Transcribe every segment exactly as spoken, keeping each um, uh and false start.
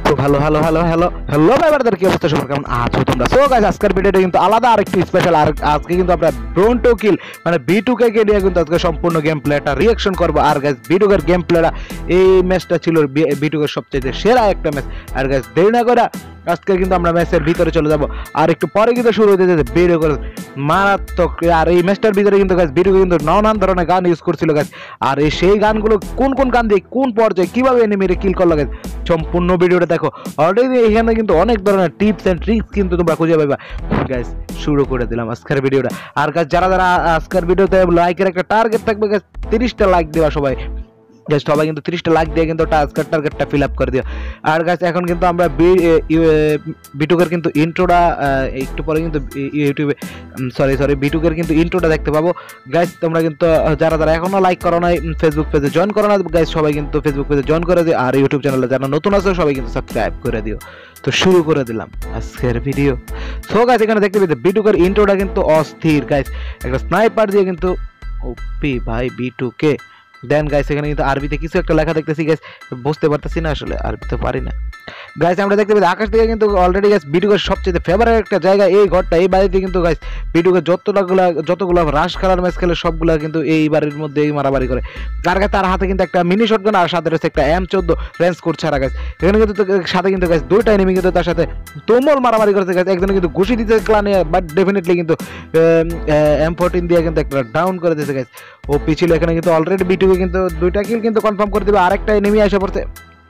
তো hello hello hello hello hello ব্যাপারদের কি অবস্থা সবার কেমন আছো তোমরা? সো গাইস আজকের ভিডিওটা কিন্তু আলাদা আর একটু স্পেশাল। আর আজকে কিন্তু আমরা ড্রোন টু কিল মানে বি টু কে কে নিয়ে কিন্তু আজকে সম্পূর্ণ গেম প্লেটা রিঅ্যাকশন করব। আর গাইস বি টু এর গেম প্লেটা এই ম্যাচটা ছিল বি টু এর সবচেয়ে সেরা একটা ম্যাচ। আর গাইস দেরি না করে আজকে কিন্তু আমরা ম্যাচের ভিতরে চলে যাব। আর একটু পরে কিন্তু শুরু হতে যেতে ভিডিও করে মারাত্মক। আর এই ম্যাচটার ভিতরে কিন্তু গাইস ভিডিও কিন্তু নানান ধরনের গান ইউজ করছিল গাইস। আর এই সেই গানগুলো কোন কোন গান দিয়ে কোন পর্যায়ে কিভাবে এনিমিরে কিল করলো গাইস সম্পূর্ণ ভিডিওটা দেখো। অলরেডি এখানে কিন্তু অনেক ধরনের টিপস এন্ড ট্রিক্স কিন্তু তোমরা খুঁজে পাবা গাইস। শুরু করে দিলাম আজকের ভিডিওটা। আর গাইস যারা যারা আজকের ভিডিওতে লাইকের একটা টার্গেট থাকবে গাইস, তিরিশটা লাইক দেওয়া সবাই গাইস, সবাই কিন্তু তিরিশটা লাইক দিয়ে কিন্তু আজকের টার্গেটটা ফিল আপ করে দিও। আর গাইস এখন কিন্তু আমরা বিটুকের কিন্তু ইন্ট্রোটা একটু পরে কিন্তু ইউটিউবে সরি সরি বিটুকের কিন্তু ইন্ট্রোটা দেখতে পাবো গাইস। তোমরা কিন্তু যারা যারা এখনো লাইক করো না, ফেসবুক পেজে জয়েন করো না গাইস, সবাই কিন্তু ফেসবুক পেজে জয়েন করে দিও। আর ইউটিউব চ্যানেলে যারা নতুন আছে সবাই কিন্তু সাবস্ক্রাইব করে দিও। তো শুরু করে দিলাম আজকের ভিডিও। সো গাইস এখানে দেখতে পেতে বিটুকের ইন্ট্রোটা কিন্তু অস্থির গাইস, একটা স্নাইপার দিয়ে কিন্তু ওপি ভাই বিটুকে দেন গাইস। এখানে কিন্তু আরবিতে কিছু একটা লেখা দেখতেছি গাইস, বুঝতে পারতেছি না আসলে, আরবি তো পারি না গাইস। আমরা দেখতে পাচ্ছি আকাশ থেকে কিন্তু অলরেডি গাইস বিটুকের সবচেয়ে ফেভারিট একটা জায়গা এই ঘরটা, এই বাড়িতে কিন্তু গাইস বিটুকের যতগুলা যতগুলো রাশ খেলার ম্যাচ খেলে সবগুলা কিন্তু এই বাড়ির মধ্যে এই মারামারি করে। কার কাছে তার হাতে কিন্তু একটা মিনি শটগান আর সাথে রয়েছে একটা এম চোদ্দ রেঞ্জ করছে। আর গাইস এখানে কিন্তু সাথে কিন্তু গাইস দুইটা এনিমি কিন্তু তার সাথে তুমুল মারামারি করছে গাইস। একজন কিন্তু ঘুষি দিতে ক্লানে, বাট ডেফিনেটলি কিন্তু এম ফোরটিন দিয়ে কিন্তু একটা ডাউন করে দিয়েছে গাইস। ও পিছিল এখানে কিন্তু অলরেডি বিটুকে কিন্তু দুইটা কিল কিন্তু কনফার্ম করে দিবে। আরেকটা এনিমি এসে পড়ছে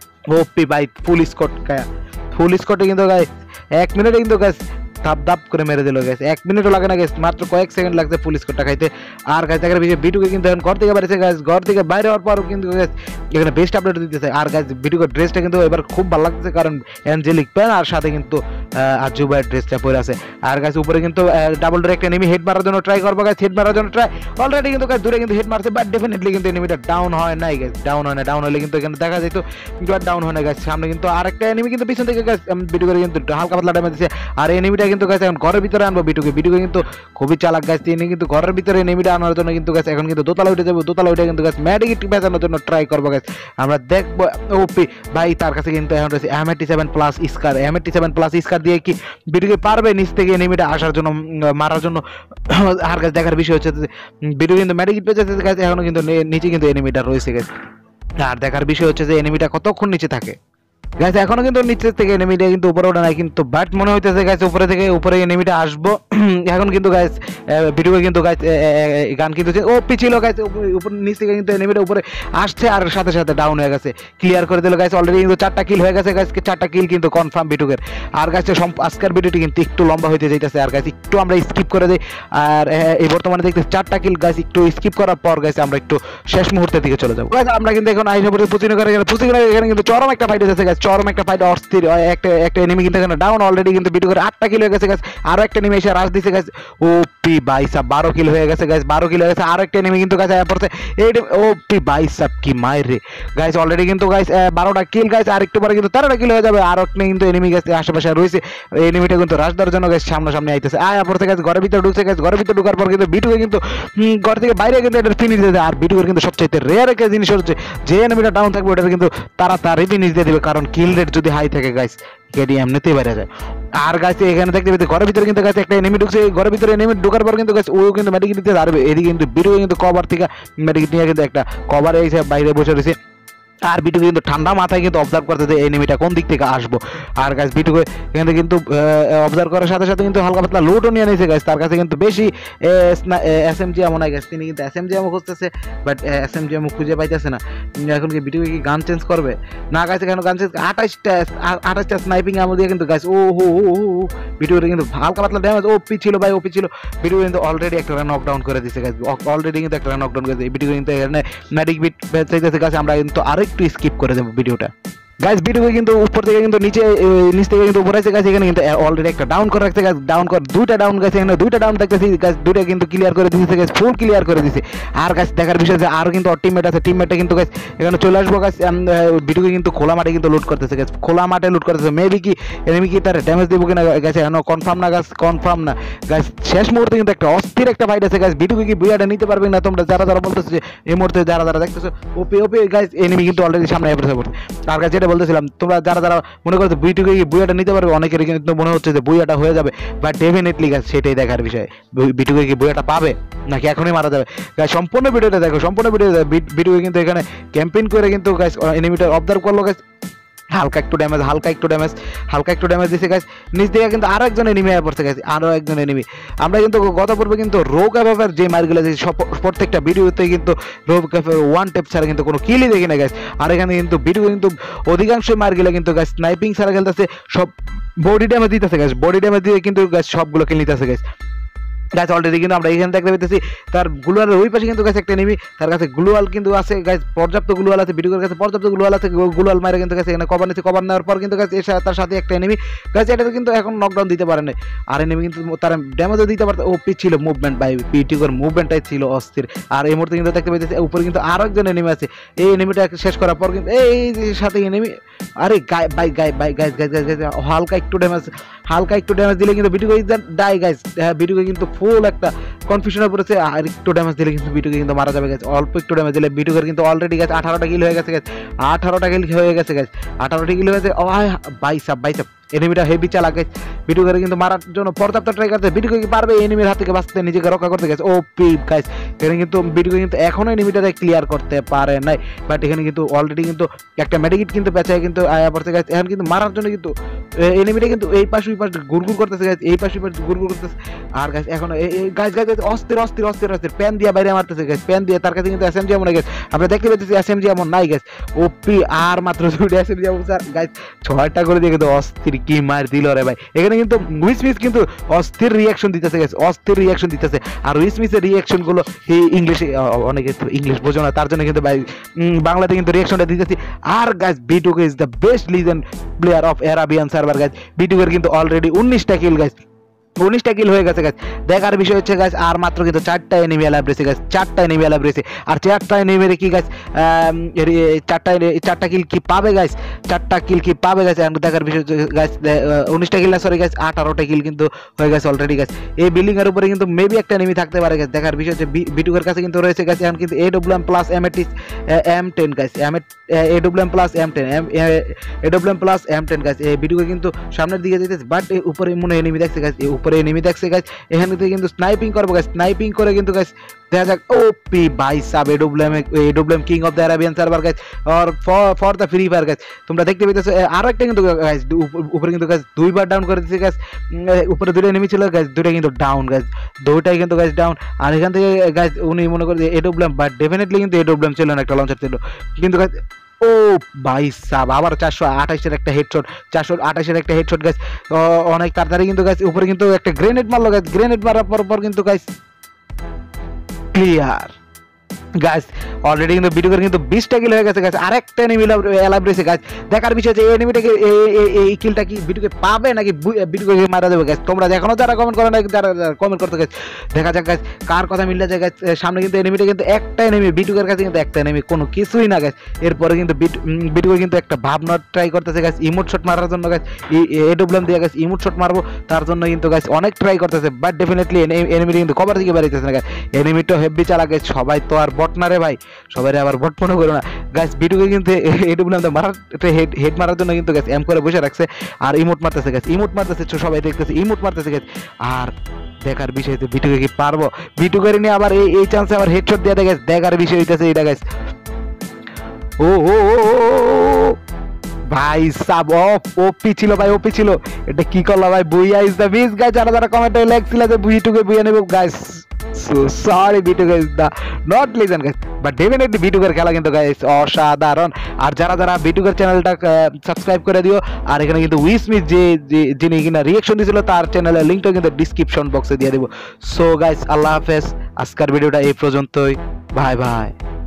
ওপি ভাই ফুল স্কট গায়া, ফুল স্কটে কিন্তু গাইস এক মিনিটে কিন্তু গাইস ধাপ ধাপ করে মেরে দিল গাইস। এক মিনিটও লাগে না গাইস, মাত্র কয়েক সেকেন্ড লাগছে ফুল স্কোরটা খাইতে। আর গাইস দেখার বিষয়ে বিটুকে কিন্তু এখন ঘর থেকে বাইরেছে গাইস, ঘর থেকে বাইরে হওয়ার পরও কিন্তু গাইস এখানে বেস্ট আপডেট দিতেছে। আর গাইস বিটুকের ড্রেসটা কিন্তু এবার খুব ভালো লাগতেছে, কারণ অ্যাঞ্জেলিক প্যান আর সাথে কিন্তু আজুবাইয়ের ড্রেসটা পরে আছে। আর গাইস উপরে কিন্তু ডাবল ডোর একটা এনিমি হেড মারার জন্য ট্রাই করবো গাইস, হেড মারার জন্য ট্রাই অলরেডি কিন্তু গাইস দূরে কিন্তু হেড মারছে, বাট ডেফিনেটলি কিন্তু এনিমিটা ডাউন হয় নাই গাইস, ডাউন হয় না। ডাউন হলে কিন্তু এখানে দেখা যেত, কিন্তু আর ডাউন হয় না গাইস। সামনে কিন্তু আরেকটা এনিমি কিন্তু পিছন থেকে গাইস বিটুকের কিন্তু হালকা পাতলা ড্যামেজ দিচ্ছে। আর এনিমিটা কিন্তু গাইস এখন ঘরের ভিতরে আনবো বিটুকে। বিটুকে কিন্তু খুবই চালাক গাছ, তিনি কিন্তু ঘরের ভিতরে এনিমিটা আনার জন্য কিন্তু গাছ এখন কিন্তু দোতলা উঠে যাবো। দোতলা উঠে কিন্তু গাছ ম্যাডিক বেচানোর জন্য ট্রাই করবো গাছ। আমরা দেখবো ওপি ভাই তার কাছে কিন্তু এখন রয়েছে M eighty seven plus scar. M eighty seven plus scar দিয়ে কি বিটুকে পারবে নিচ থেকে এনিমিটা আসার জন্য, মারার জন্য? আর গাছ দেখার বিষয় হচ্ছে বিটু কিন্তু ম্যাডিক বেঁচেছে গাছ, এখনো কিন্তু নিচে কিন্তু এনিমিটা রয়েছে গাছ। আর দেখার বিষয় হচ্ছে যে এনিমিটা কতক্ষণ নিচে থাকে গাইস। এখনো কিন্তু নিচে থেকে এনিমিটা কিন্তু উপরে ওঠে নাই, কিন্তু বাট মনে হইতেছে গাইস উপরে থেকে উপরে এনিমিটা আসবো এখন কিন্তু গাইস ভিডিও কিন্তু গাইস গান কিন্তু ও পিছিল গাইস উপর নিচ থেকে কিন্তু এনিমিটা উপরে আসছে আর সাথে সাথে ডাউন হয়ে গেছে, ক্লিয়ার করে দিল গাইস। অলরেডি কিন্তু চারটা কিল হয়ে গেছে গাইস, চারটা কিল কিন্তু কনফার্ম ভিডিওর। আর গাইস আজকের ভিডিওটি কিন্তু একটু লম্বা হইতে যাইতেছে, আর গাইস একটু আমরা স্কিপ করে দিই। আর এই বর্তমানে দেখতে চারটা কিল গাইস, একটু স্কিপ করার পর গাইস আমরা একটু শেষ মুহূর্তের দিকে চলে যাবো গাইস। আমরা কিন্তু এখন আইসা পড়ে পুচিনো করে পুচিনো করে এখানে কিন্তু চরম একটা ফাইট হয়েছে গাইস, চরম একটা ফাইট অস্থির। একটা একটা এনিমি কিন্তু এখানে ডাউন অলরেডি কিন্তু ভিডিও করে আটটা কিল হয়ে গেছে গাইস। আরো একটা এনিমি এসে রাশ দিছে গাইস, ওপি বাইসা বারো কিল হয়ে গেছে গাইস, বারো কিল হয়ে গেছে। আরো একটা এনিমি কিন্তু গাইস আয়া পড়ছে এই ওপি বাইসা কি মাইর রে গাইস। অলরেডি কিন্তু গাইস বারোটা কিল গাইস, আর একটু পরে কিন্তু তেরোটা কিল হয়ে যাবে। আর একটা কিন্তু এনিমি গাইস আশেপাশে রয়েছে, এনিমিটা কিন্তু রাশ দেওয়ার জন্য গাইস সামনে সামনে আইতেছে। আয়া পড়ছে গাইস ঘরের ভিতরে ঢুকছে গাইস, ঘরের ভিতরে ঢুকার পর কিন্তু ভিডিও কিন্তু ঘর থেকে বাইরে কিন্তু এটা ফিনিশ দিয়ে দেয়। আর ভিডিওর কিন্তু সবচেয়ে রেয়ার একটা জিনিস হচ্ছে যে এনিমিটা ডাউন থাকবে ওটা কিন্তু তারা তারই ফিনিশ দিয়ে দিবে, কারণ কিল রেট যদি হাই থাকে গাইস কেডি এমনিতেই বাইরে যায়। আর গাছে এখানে দেখতে পেতে ঘরের ভিতরে কিন্তু গাছে একটা এনিমি ঢুকছে, ঘরের ভিতরে এনিমি ঢোকার পর কিন্তু গাছে ও কিন্তু মেডিকেট দিতে পারবে। এদিকে কিন্তু ভিডিও কিন্তু কভার থেকে মেডিকেট নিয়ে কিন্তু একটা কভার এসে বাইরে বসে রয়েছে। আর বিটুকে কিন্তু ঠান্ডা মাথায় কিন্তু অবজার্ভ করতে যে এনিমিটা কোন দিক থেকে আসবো। আর গাছ বিটুকে এখানে কিন্তু অবজার্ভ করার সাথে সাথে কিন্তু হালকা পাতলা লুটও নিয়ে নিয়েছে গাছ। তার কাছে কিন্তু বেশি এস এম জি এমন হয় গাছ, তিনি কিন্তু এস এম জি এমও খুঁজতেছে, বাট এস এম জি এমও খুঁজে পাইতেছে না। এখন কি বিটুকে কি গান চেঞ্জ করবে না গাছ? এখানে গান চেঞ্জ আঠাশটা আঠাশটা স্নাইপিং এমন দিয়ে কিন্তু গাছ ও হো হো বিটুকে কিন্তু হালকা পাতলা ড্যামেজ ওপি ছিল ভাই, ওপি ছিল। বিটু কিন্তু অলরেডি একটা রান নকডাউন করে দিচ্ছে গাছ, অলরেডি কিন্তু একটা রান নকডাউন করে দিচ্ছে বিটু কিন্তু এখানে ম্যাডিক বিট চাইতেছে গাছ। আমরা কিন্তু আরেক একটু স্কিপ করে দেবো ভিডিওটা গাইস। ভিডিওকে কিন্তু উপর থেকে কিন্তু নিচে নিচ থেকে কিন্তু উপরে আছে গাছ, এখানে কিন্তু অলরেডি একটা ডাউন করে রাখছে গাছ, ডাউন করে দুইটা ডাউন গেছে, এখানে দুইটা ডাউন দেখতেছি গাছ, দুইটা কিন্তু ক্লিয়ার করে দিয়েছে গাছ, ফুল ক্লিয়ার করে দিয়েছে। আর গাছ দেখার বিষয় আছে আরও কিন্তু টিমমেট আছে, টিমমেটটা কিন্তু গাছ এখানে চলে আসবো গাছ। ভিডিওকে কিন্তু খোলা মাঠে কিন্তু লুট করতেছে গাছ, খোলা মাঠে লুট করতেছে। মেবি কি এনিমি কি তার ড্যামেজ দেবো কিনা গাছ এখনো কনফার্ম না গাছ, কনফার্ম না গাছ। শেষ মুহূর্তে কিন্তু একটা অস্থির একটা ফাইট আছে গাছ, ভিডিওকে কি বুয়াটা নিতে পারবে না তোমরা যারা যারা বলতেছো যে এই মুহূর্তে যারা যারা দেখতেছো ওপি ওপি গাছ, এনিমি কিন্তু অলরেডি সামনে এসে পড়ছে। আর গাছ যেটা বলতেছিলাম, তোমরা যারা যারা মনে করছো বিটুকে কি বুয়াটা নিতে পারবে, অনেকের কিন্তু মনে হচ্ছে যে বুয়াটা হয়ে যাবে, বাট ডেফিনেটলি গাইস সেটাই দেখার বিষয়, বিটুকে কি বুয়াটা পাবে নাকি এখনই মারা যাবে। গাইস সম্পূর্ণ ভিডিওটা দেখো, সম্পূর্ণ ভিডিও বিটুকে কিন্তু এখানে ক্যাম্পেইন করে কিন্তু গাইস এনিমিটা অবজার্ভ করলো গাইস, হালকা একটু ড্যামেজ হালকা একটু ড্যামেজ হালকা একটু ড্যামেজ দিছে গাইস, নিচ দিকে কিন্তু আরো একজন এনিমি আয়া পড়ছে গাইস, আরো একজন এনিমি। আমরা কিন্তু গত পর্বে কিন্তু রোগ এভাবে যে মারগুলো যে প্রত্যেকটা ভিডিওতে কিন্তু রোগ ওয়ান টেপ ছাড়া কিন্তু কোনো কিলই দেখি না গাইস, আর এখানে কিন্তু ভিডিও কিন্তু অধিকাংশ মারগুলো কিন্তু গাইস স্নাইপিং ছাড়া খেলতেছে, সব বডি ড্যামেজ দিতেছে গাইস, বডি ড্যামেজ দিয়ে কিন্তু গাইস সবগুলো কিল নিতেছে গাইস। গাছ অলরেডি কিন্তু আমরা এখানে দেখতে পেতেছি তার গ্লুয়ালের ওই পাশে কিন্তু গাছ একটা এনিমি, তার কাছে গ্লুয়াল কিন্তু আছে গাছ, পর্যাপ্ত গ্লুয়াল আছে, ভিডিওর কাছে পর্যাপ্ত গ্লুয়াল আছে, গ্লুয়াল মারে কিন্তু গাছ এখানে কভার নিচ্ছে, কভার নেওয়ার পর কিন্তু গাছ তার সাথে একটা এনিমি গাছ, এটাতে কিন্তু এখন নকডাউন দিতে পারে না, আর এনিমি কিন্তু তার ড্যামেজও দিতে পারতো, ওপি ছিল মুভমেন্ট বাই পিটিকোর মুভমেন্টটাই ছিল অস্থির। আর এই মুহূর্তে কিন্তু দেখতে পেতেছি উপরে কিন্তু আরো একজন এনিমি আছে, এই এনিমিটা শেষ করার পর কিন্তু এই সাথে এনিমি, আরে গায়ে বাই গায়ে বাই গাছ গাছ গাছ হালকা একটু ড্যামেজ হালকা একটু ড্যামেজ দিলে কিন্তু ভিডিও ডাই গাইস, হ্যাঁ ভিডিও কিন্তু ফুল একটা কনফিউশনে পড়েছে, আর একটু ড্যামেজ দিলে কিন্তু বিটুকে কিন্তু মারা যাবে গেছে, অল্প একটু ড্যামেজ দিলে বিটুকের কিন্তু অলরেডি গেছে আঠারোটা কিল হয়ে গেছে গেছে আঠারোটা কিল হয়ে গেছে গেছে আঠারোটা কিল হয়েছে, ও বাইসাপ বাইসাপ এনিমিটা হেভি চালা গেছে, বিটুকে কিন্তু মারার জন্য পর্যাপ্ত ট্রাই করতে, বিটুকে কি পারবে এনিমির হাত থেকে বাঁচতে, নিজেকে রক্ষা করতে গেছে, ও পি গাইস এখানে কিন্তু বিটুকে কিন্তু এখনো এনিমিটারে ক্লিয়ার করতে পারে নাই, বাট এখানে কিন্তু অলরেডি কিন্তু একটা মেডিকিট কিন্তু পেঁচায় কিন্তু আয়া পড়ছে গেছে, এখন কিন্তু মারার জন্য কিন্তু এনিমিটা কিন্তু এই পাশ ওই পাশ গুড়গুড় করতেছে গাইস, এই পাশ ওই পাশ গুড়গুড় করতেছে, আর গাইস এখন গাইস গাইস অস্থির অস্থির অস্থির অস্থির প্যান দিয়ে বাইরে মারতেছে গাইস, প্যান দিয়ে তার কাছে কিন্তু এসএমজি এমন গেছে, আমরা দেখতে পেতেছি এসএমজি এমন নাই গাইস, ওপি আর মাত্র দুইটা এসএমজি এমন স্যার গাইস, ছয়টা করে দিয়ে কিন্তু অস্থির কি মার দিল রে ভাই। এখানে কিন্তু উইসমিস কিন্তু অস্থির রিয়াকশন দিতেছে গাইস, অস্থির রিয়াকশন দিতেছে, আর উইসমিসের রিয়াকশন গুলো এই ইংলিশে, অনেকে ইংলিশ বোঝো না তার জন্য কিন্তু ভাই বাংলাতে কিন্তু রিয়াকশনটা দিতেছি। আর guys B2K is the best legend player of Arabian server guys, বিটুকের কিন্তু অলরেডি উনিশটা কিল গাইস, উনিশটা কিল হয়ে গেছে গাছ। দেখার বিষয় হচ্ছে গাছ আর মাত্র কিন্তু চারটা এনিমি অ্যালাইভ রয়েছে গাছ, চারটা এনিমি অ্যালাইভ রয়েছে, আর চারটা এনিমির কি গাছ চারটা চারটা কিল কি পাবে গাছ, চারটা কিল কি পাবে গাছ, দেখার বিষয় হচ্ছে গাছ উনিশটা কিল না সরি গাছ আঠারোটা কিল কিন্তু হয়ে গেছে অলরেডি গাছ। এই বিল্ডিং এর উপরে কিন্তু মেবি একটা এনিমি থাকতে পারে গাছ, দেখার বিষয় হচ্ছে বিটুকের কাছে কিন্তু রয়েছে গাছ এখন কিন্তু AWM plus M eighty M ten গাছ, AWM plus M ten AWM plus M ten গাছ, এই বিটুকে কিন্তু সামনের দিকে যেতেছে, বাট উপরে মনে এনিমি দেখছে গাছ, উপরে এনিমি দেখছে গাইস, এখানে থেকে কিন্তু স্নাইপিং করবো গাইস, স্নাইপিং করে কিন্তু গাইস দেখা যাক ওপি ভাই সাব AWM AWM king of the Arabian server guys আর for the free fire guys. তোমরা দেখতে পেতেছো আরো একটা কিন্তু গাইস উপরে কিন্তু গাইস দুইবার ডাউন করে দিয়েছে গাইস, উপরে দুটো এনিমি ছিল গাইস, দুটো কিন্তু ডাউন গাইস, দুইটাই কিন্তু গাইস ডাউন। আর এখান থেকে গাইস উনি মনে করে এডব্লিউএম, বাট ডেফিনেটলি কিন্তু এডব্লিউএম ছিল না, একটা লঞ্চার ছিল কিন্তু গাইস। ও ভাই সাব আবার চারশো আঠাশের একটা হেডশট, চারশো আঠাশের একটা হেডশট গাইস, অনেক তাড়াতাড়ি কিন্তু গাইস উপরে কিন্তু একটা গ্রেনেড মারলো গাইস, গ্রেনেড মারার পর পর কিন্তু গাইস ক্লিয়ার গাইস। অলরেডি কিন্তু বিটুকের কিন্তু বিশটা কিল হয়ে গেছে গাইস, আরেকটা এনিমি অ্যালাইভ রয়েছে গাইস। দেখার বিষয় যে এই এনিমিটাকে এই কিলটা কি বিটুকে পাবে নাকি বিটুকে মারা দেবে গাইস, তোমরা এখনো যারা কমেন্ট করে না যারা কমেন্ট করতে গাইস, দেখা যাক গাইস কার কথা মিলে যায় গাইস। সামনে কিন্তু এনিমিটা কিন্তু একটা এনিমি, বিটুকের কাছে কিন্তু একটা এনিমি, কোনো কিছুই না গাইস। এরপরে কিন্তু বিটুকে কিন্তু একটা ভাবনা ট্রাই করতেছে গাইস ইমোট শট মারার জন্য গাইস, এডব্লিউএম দিয়ে গাইস ইমোট শট মারবো তার জন্য কিন্তু গাইস অনেক ট্রাই করতেছে, বাট ডেফিনেটলি এনিমিটা কিন্তু কভার দিকে বেরিয়েছে না গাইস। এনিমিটা হেভি চালা গাইস, সবাই তো আর বট না রে ভাই, সবাই আবার বট মনে করো না গাইস। বিটুকে কিন্তু এডব্লিউএম মারার হেড হেড মারার জন্য কিন্তু গাইস এম করে বসে রাখছে, আর ইমোট মারতেছে গাইস, ইমোট মারতেছে সবাই দেখতেছে, ইমোট মারতেছে গাইস। আর দেখার বিষয় হচ্ছে বিটুকে কি পারবো, বিটুকে নিয়ে আবার এই এই চান্সে আবার হেডশট দিয়ে গাইস, দেখার বিষয় হইতেছে এটা গাইস। ও ও ভাই সাব অফ ওপি ছিল ভাই, ওপি ছিল, এটা কি করলো ভাই। Booyah is the beast guys, যারা যারা কমেন্টে লেখছিল যে বিটুকে বুইয়া নেব guys, so sorry B2K is the not legend guys, but definitely বিটুকের খেলা কিন্তু গাইস অসাধারণ। আর যারা যারা বিটুকের চ্যানেলটা সাবস্ক্রাইব করে দিও, আর এখানে কিন্তু উইসমিথ যে যিনি কিনা রিয়াকশন দিয়েছিল তার চ্যানেলের লিঙ্কটা কিন্তু ডিসক্রিপশন বক্সে দিয়ে দেবো। সো গাইস আল্লাহ হাফেজ, আজকের ভিডিওটা এই পর্যন্তই, বাই বাই।